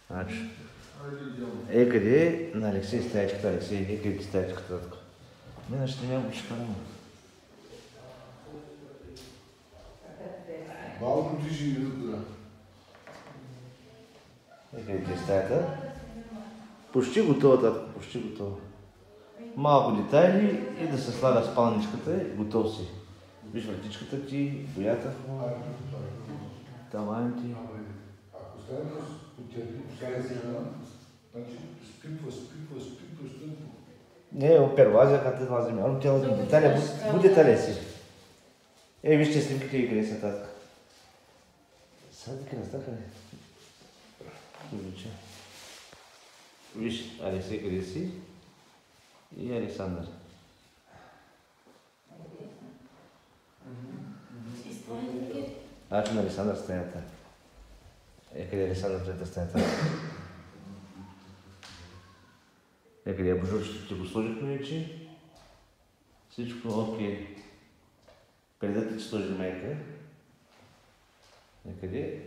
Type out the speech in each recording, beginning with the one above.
Ačiū. Къде на Алексей стаечката, Алексей, къде стаечката така. Мене ще няма шкарама. Малко ти живи да. Къде е стаята? Почти готова, татко, почти готова. Малко детайли и да се слага спалничката и готов си. Виж вратичката ти, боята. Таваните. Ако стане потърпи, значи спипва. Не, оперлазия, като е лазим. Ано тя лазим деталя, буде деталя си. Вижте снимките и къде са татка. Сега така настаха ли? Виж, Алексей къде си и Александър. Ачо на Александър стаята. Къде е Александър трета стаята? Къде е божур, ще го сложихме вече. Всичко окей. Преди да ти сложи майка. Къде?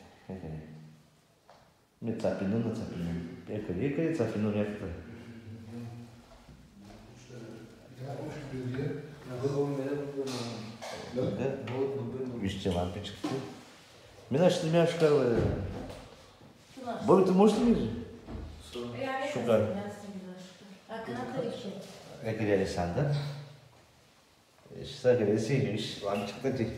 Не цапино на цапино. Къде цапино някаква? Вижте лампичката. Мина ще ми шукар, Бобито може ли ми? Шукар. Къде е Александър? Сега къде си, виж лампичката ти.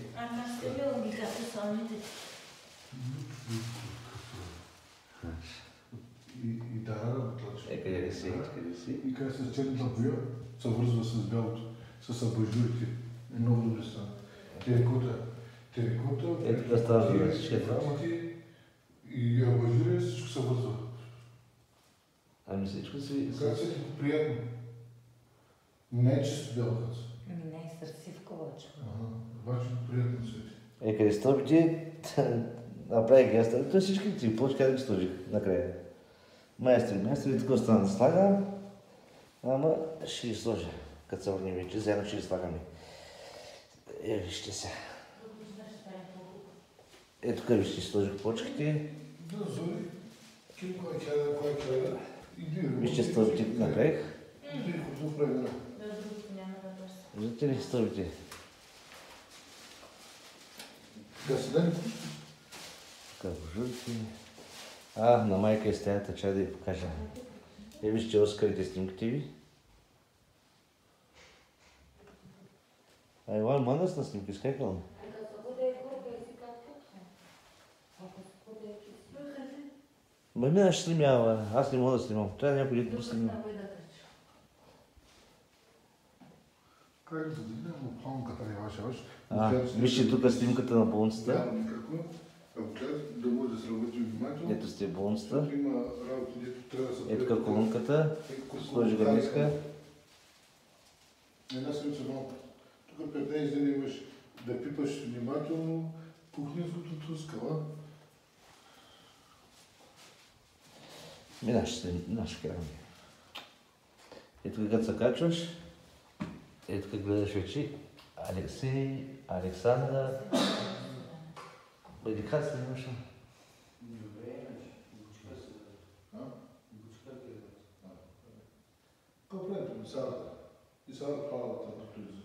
И да, отлача. Къде си? И как се черната боя, се връзва с бялото, с абажурите. Много добре стана. Терекота. Тук става шефа. И абажури, всичко се връзва. Ами всичко си... Как се ти приятно? Не е чисто бяло каца. Не е сърсивко обаче. Обаче приятно свети. Къде стълбите, направих геста, той всички ти плочи, къде ги сложих накрая. Майстори, така остана да слагам, ама ще ги сложа, като се върнем вече, заедно ще ги слагаме. Вижте се. Тук вижте, сложих плочките. Да, зори. Кой кяда. Вижте стълбите направих. Какво прави, да? Виждате ли стълбите? Да се дай Така, божурите. На майка е стаята, чай да ви покажа. Вижте оскарите снимките ви. Иван, мандас на снимки, скайкал? Мина ще снимява, аз не мога да снимам. Трябва някой да снимам. Как да дигнем планката не ваша? Вижте тук снимката на болницата. Да може да се работи внимателно. Ето сте болницата. Има работи, дето трябва да се... Ето колонката. Сложи гърниска. Една седмица малко. Тук 15 дни имаш да пипаш внимателно кухненското скала. Наш край. Ето когато се качваш, ето как гледаш вече Алексей, Александър. Бъде как се имаш? Какво правите? И сега палата на